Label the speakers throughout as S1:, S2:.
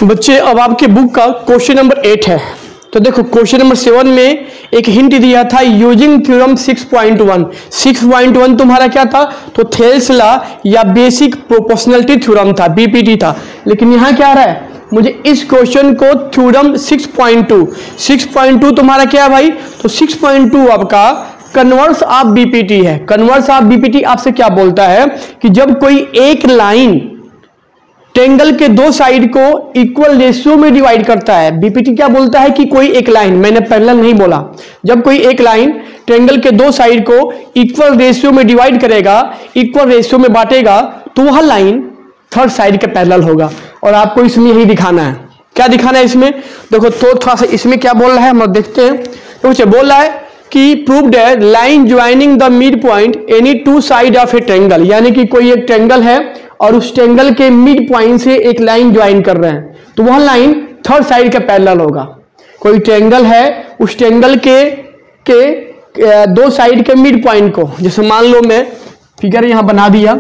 S1: बच्चे अब आपके बुक का क्वेश्चन नंबर 8 है। तो देखो क्वेश्चन नंबर 7 में एक हिंट दिया था यूजिंग थ्योरम 6.1। 6.1 तुम्हारा क्या था? तो थेल्स लॉ या बेसिक प्रोपोर्शनलिटी थ्योरम था, बीपीटी था। लेकिन यहाँ क्या आ रहा है, मुझे इस क्वेश्चन को थ्योरम 6.2 तुम्हारा क्या है भाई? तो 6.2 आपका कन्वर्स ऑफ बीपीटी है। कन्वर्स ऑफ बीपीटी आपसे क्या बोलता है कि जब कोई एक लाइन ट्रायंगल के दो साइड को इक्वल रेशियो में डिवाइड करता है। बीपीटी क्या बोलता है कि कोई एक लाइन, मैंने पैरेलल नहीं बोला, जब कोई एक लाइन ट्रायंगल के दो साइड को इक्वल रेशियो में डिवाइड करेगा, इक्वल रेशियो में बांटेगा, तो वह लाइन थर्ड साइड के पैरेलल होगा। और आपको इसमें यही दिखाना है। क्या दिखाना है इसमें? देखो तो थोड़ा सा इसमें क्या बोल रहा है हम देखते हैं। तो बोल रहा है कि प्रूव्ड है line joining the mid point any two side of a triangle, यानी कि कोई एक ट्रायंगल है और उस ट्रायंगल के मिड पॉइंट से एक लाइन ज्वाइन कर रहे हैं, तो वह लाइन थर्ड साइड के पैरेलल होगा। कोई ट्रायंगल है, उस ट्रायंगल के दो साइड के मिड पॉइंट को, जैसे मान लो मैं फिगर यहां बना दिया,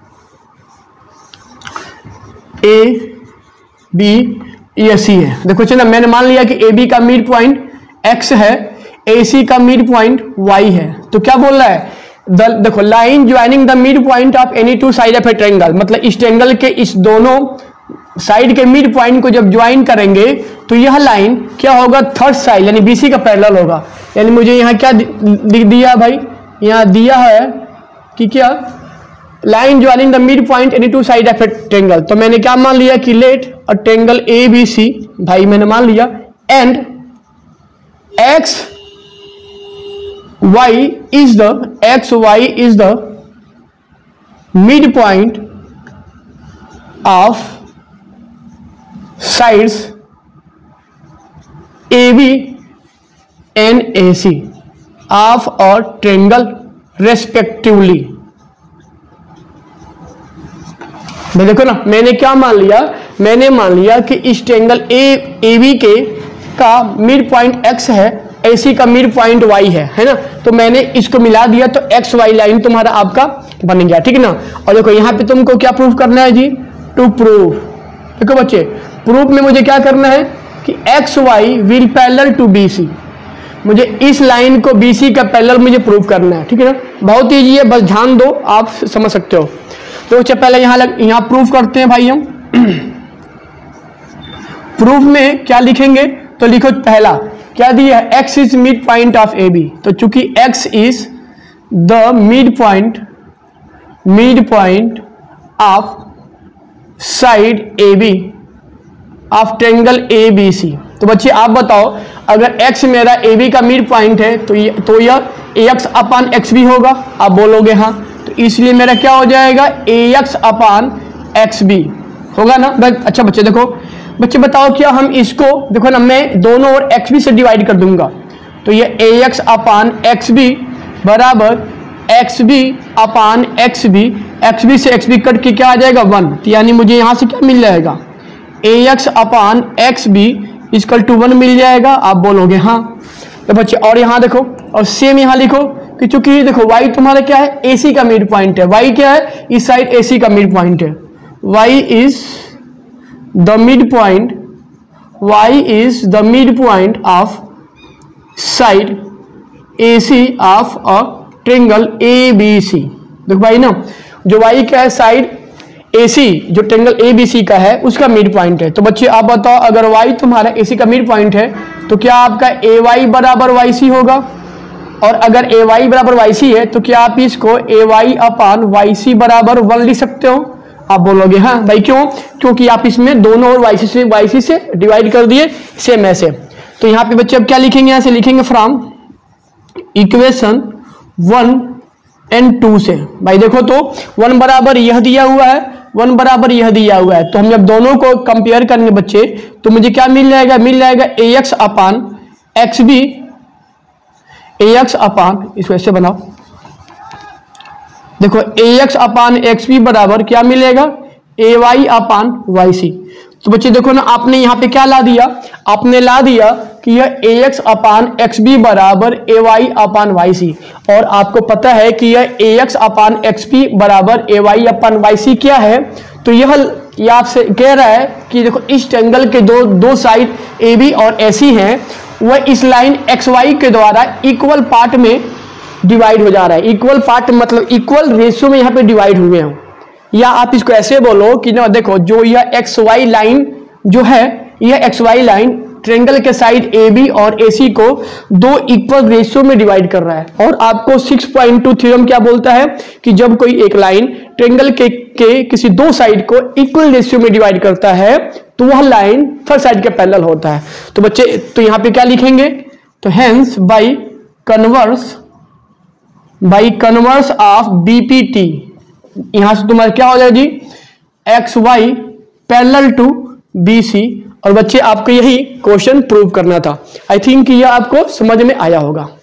S1: ए बी ये सी है। देखो चलो मैंने मान लिया कि ए बी का मिड पॉइंट एक्स है, ए सी का मिड पॉइंट वाई है। तो क्या बोल रहा है, देखो line joining the mid point of any two side of a triangle, मतलब इस ट्रायंगल के इस दोनों साइड के मिड पॉइंट को जब ज्वाइन करेंगे तो यह लाइन क्या होगा, थर्ड साइड यानी बीसी का पैरेलल होगा। यानी मुझे यहाँ क्या लिख दिया भाई, यहाँ दिया है कि क्या line joining the mid point any two side of a triangle. तो मैंने क्या मान लिया कि let a triangle A B C, भाई मैंने मान लिया, and X y is the midpoint of sides AB and AC of a triangle respectively। देखो ना, मैंने क्या मान लिया, मैंने मान लिया कि इस ट्रायंगल AB के का मिड पॉइंट x है, AC का मिड पॉइंट y है ना। तो मैंने इसको मिला दिया तो एक्स वाई लाइन तुम्हारा आपका बन गया, ठीक है ना। और देखो यहाँ पे तुमको क्या प्रूफ करना है जी, टू प्रूव। देखो बच्चे प्रूफ में मुझे क्या करना है कि X Y will parallel to BC, मुझे इस लाइन को BC का पैरेलल मुझे प्रूफ करना है, ठीक है ना। बहुत ईजी है, बस ध्यान दो, आप समझ सकते हो। तो बच्चे पहले यहाँ प्रूफ करते हैं भाई हम। प्रूफ में क्या लिखेंगे, तो लिखो पहला क्या दिया है, x is mid point of A B. तो चूंकि x is the mid point of side A B of triangle A B C. तो बच्चे आप बताओ, अगर x मेरा ए बी का मिड पॉइंट है तो यह ax अपान एक्स भी होगा। आप बोलोगे हाँ, तो इसलिए मेरा क्या हो जाएगा, ax अपान एक्स बी होगा ना। अच्छा बच्चे देखो, बच्चे बताओ क्या हम इसको, देखो ना मैं दोनों ओर एक्स बी से डिवाइड कर दूंगा, तो ये ax अपान एक्स बी बराबर X B upon X B से एक्स बी कट के क्या आ जाएगा 1। तो यानी मुझे यहाँ से क्या मिल जाएगा, ax upon X B equal to 1 मिल जाएगा। आप बोलोगे हाँ। तो बच्चे और यहाँ देखो, और सेम यहाँ लिखो कि चूंकि देखो y तुम्हारा क्या है, AC का मिड पॉइंट है, y क्या है, इस साइड AC का मिड पॉइंट है, y is the midpoint of side AC of a triangle ABC। देखो भाई ना, जो y क्या है, साइड AC जो ट्रायंगल ABC का है उसका मिड पॉइंट है। तो बच्चे आप बताओ, अगर y तुम्हारा AC का मिड पॉइंट है तो क्या आपका AY बराबर YC होगा, और अगर AY बराबर YC है तो क्या आप इसको AY अपान YC बराबर 1 लिख सकते हो। आप बोलोगे हाँ भाई, क्यों, क्योंकि आप इसमें दोनों ओर YC से डिवाइड कर दिए सेम ऐसे। तो यहाँ पे बच्चे अब क्या लिखेंगे, यहाँ से लिखेंगे फ्रॉम इक्वेशन 1 और 2 से। भाई देखो तो 1 बराबर यह दिया हुआ है, 1 बराबर यह दिया हुआ है, तो हम जब दोनों को कंपेयर करेंगे बच्चे तो मुझे क्या मिल जाएगा, ax upon X B, ax upon, इसको ऐसे बनाओ, देखो ax अपान एक्स बी बराबर क्या मिलेगा, ay अपान वाई सी। तो बच्चे देखो ना, आपने यहाँ पे क्या ला दिया, आपने ला दिया कि यह ax अपान एक्स बी बराबर ay अपान वाई सी, और आपको पता है कि यह ax अपान एक्स बी बराबर ay अपान वाई सी क्या है, तो यह ये आपसे कह रहा है कि देखो इस ट्रायंगल के दो साइड ए बी और AC हैं, वह इस लाइन XY के द्वारा इक्वल पार्ट में डिवाइड हो जा रहा है। इक्वल पार्ट मतलब इक्वल रेशियो में यहाँ पे डिवाइड हुए हैं। या आप इसको ऐसे बोलो कि ना देखो जो यह XY लाइन जो है, यह XY लाइन ट्रायंगल के साइड AB और AC को दो इक्वल रेशियो में डिवाइड कर रहा है। और आपको 6.2 थ्योरम क्या बोलता है कि जब कोई एक लाइन ट्रायंगल के किसी दो साइड को इक्वल रेशियो में डिवाइड करता है तो वह लाइन थर्ड साइड के पैरेलल होता है। तो बच्चे तो यहाँ पे क्या लिखेंगे, तो hence by converse of BPT, यहां से तुम्हारा क्या हो जाएगा जी, XY पैरेलल टू BC। और बच्चे आपको यही क्वेश्चन प्रूव करना था। आई थिंक यह आपको समझ में आया होगा।